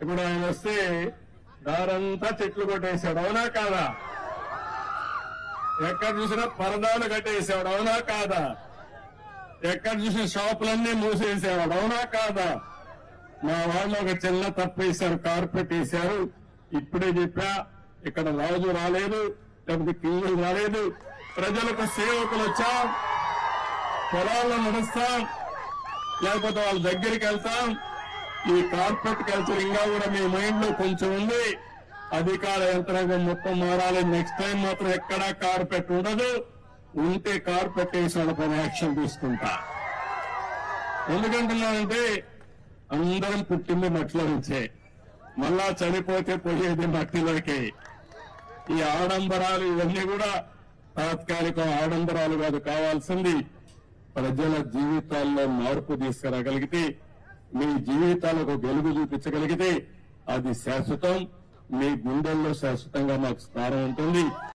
ఇప్పుడు ఆయన వస్తే దారంతా చెట్లు కొట్టేశాడు, అవునా కాదా? ఎక్కడ చూసినా పరదాలు కట్టేసాడు, అవునా కాదా? ఎక్కడ చూసిన షాపులన్నీ మూసేసేవాడు, అవునా కాదా? మా వాళ్ళు ఒక చిన్న తప్పు వేశారు, కార్పెట్ వేశారు. ఇప్పుడే చెప్పా, ఇక్కడ రాజు రాలేదు, లేకపోతే కింగులు రాలేదు, ప్రజలకు సేవకులు వచ్చాం, పొలాల్లో నడుస్తాం, లేకపోతే వాళ్ళ దగ్గరికి వెళ్తాం. ఈ కార్పెట్ కల్చర్ ఇంకా కూడా మీ మైండ్ లో కొంచెం ఉంది. అధికార యంత్రాంగం మొత్తం మారాలి. నెక్స్ట్ టైం మాత్రం ఎక్కడా కార్పెట్ ఉండదు. ఉంటే కార్పెట్ వేసి వాళ్ళపైన యాక్షన్ తీసుకుంటా. ఎందుకంటున్నానంటే అందరం పుట్టింది మట్టిలో నుంచే, మళ్ళా చనిపోతే పోయేది మట్టిలోకి. ఈ ఆడంబరాలు ఇవన్నీ కూడా తాత్కాలిక ఆడంబరాలు కాదు. కావాల్సింది ప్రజల జీవితాల్లో మార్పు తీసుకురాగలిగితే, మీ జీవితాలకు వెలుగు చూపించగలిగితే అది శాశ్వతం. మీ గుండెల్లో శాశ్వతంగా మాకు స్థానం ఉంటుంది.